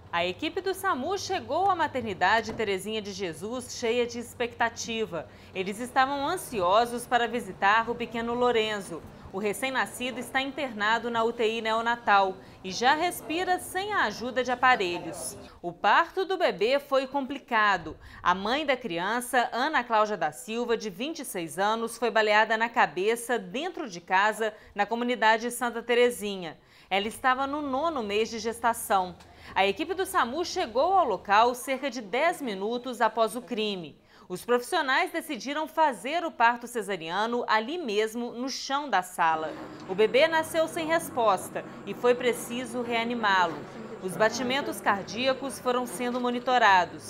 A equipe do SAMU chegou à maternidade Terezinha de Jesus cheia de expectativa. Eles estavam ansiosos para visitar o pequeno Lorenzo. O recém-nascido está internado na UTI neonatal e já respira sem a ajuda de aparelhos. O parto do bebê foi complicado. A mãe da criança, Ana Cláudia da Silva, de 26 anos, foi baleada na cabeça dentro de casa na comunidade Santa Terezinha. Ela estava no 9º mês de gestação. A equipe do SAMU chegou ao local cerca de 10 minutos após o crime. Os profissionais decidiram fazer o parto cesariano ali mesmo, no chão da sala. O bebê nasceu sem resposta e foi preciso reanimá-lo. Os batimentos cardíacos foram sendo monitorados.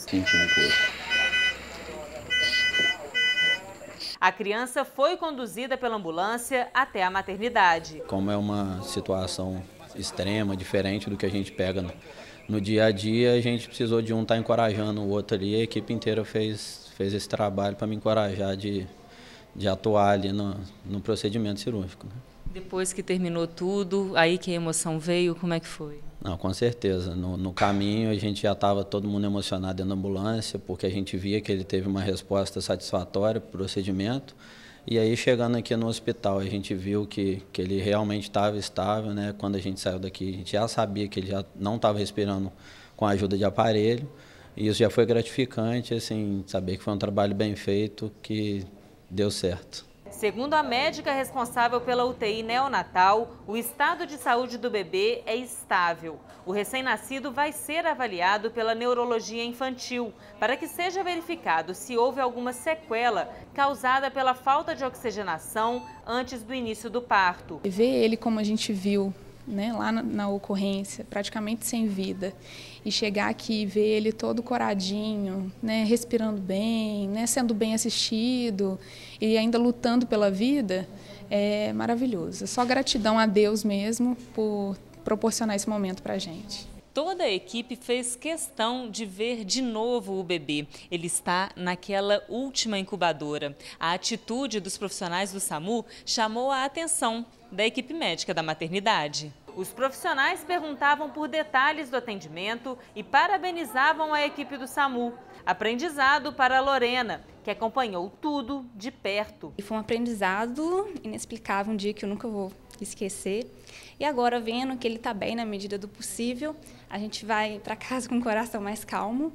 A criança foi conduzida pela ambulância até a maternidade. Como é uma situação extrema, diferente do que a gente pega no dia a dia, a gente precisou de um estar encorajando o outro ali. A equipe inteira fez esse trabalho para me encorajar de atuar ali no procedimento cirúrgico, né? Depois que terminou tudo, aí que a emoção veio, como é que foi? Não, com certeza. No caminho a gente já estava todo mundo emocionado dentro da ambulância, porque a gente via que ele teve uma resposta satisfatória para o procedimento. E aí, chegando aqui no hospital, a gente viu que ele realmente estava estável, né? Quando a gente saiu daqui, a gente já sabia que ele já não estava respirando com a ajuda de aparelho. E isso já foi gratificante, assim, saber que foi um trabalho bem feito, que deu certo. Segundo a médica responsável pela UTI neonatal, o estado de saúde do bebê é estável. O recém-nascido vai ser avaliado pela neurologia infantil para que seja verificado se houve alguma sequela causada pela falta de oxigenação antes do início do parto. Ver ele como a gente viu, né, lá na ocorrência, praticamente sem vida, e chegar aqui e ver ele todo coradinho, né, respirando bem, né, sendo bem assistido e ainda lutando pela vida, é maravilhoso. Só gratidão a Deus mesmo por proporcionar esse momento para a gente. Toda a equipe fez questão de ver de novo o bebê. Ele está naquela última incubadora. A atitude dos profissionais do SAMU chamou a atenção da equipe médica da maternidade. Os profissionais perguntavam por detalhes do atendimento e parabenizavam a equipe do SAMU. Aprendizado para a Lorena, que acompanhou tudo de perto. Foi um aprendizado inexplicável, um dia que eu nunca vou esquecer. E agora, vendo que ele está bem na medida do possível, a gente vai para casa com o coração mais calmo.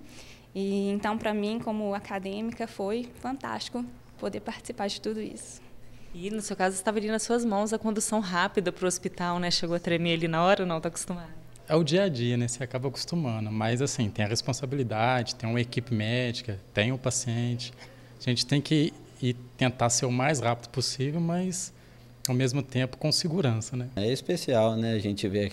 E então, para mim, como acadêmica, foi fantástico poder participar de tudo isso. E no seu caso, estava ali nas suas mãos a condução rápida para o hospital, né? Chegou a tremer ali na hora ou não? Está acostumado? É o dia a dia, né? Você acaba acostumando. Mas, assim, tem a responsabilidade, tem uma equipe médica, tem o paciente. A gente tem que ir tentar ser o mais rápido possível, mas ao mesmo tempo com segurança, né? É especial, né? A gente vê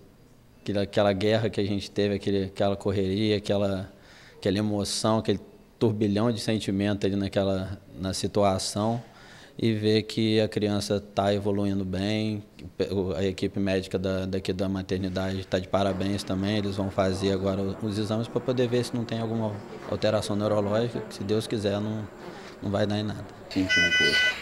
aquela guerra que a gente teve, aquela correria, aquela emoção, aquele turbilhão de sentimento ali na situação, e ver que a criança está evoluindo bem. A equipe médica daqui da maternidade está de parabéns também. Eles vão fazer agora os exames para poder ver se não tem alguma alteração neurológica, que se Deus quiser não vai dar em nada.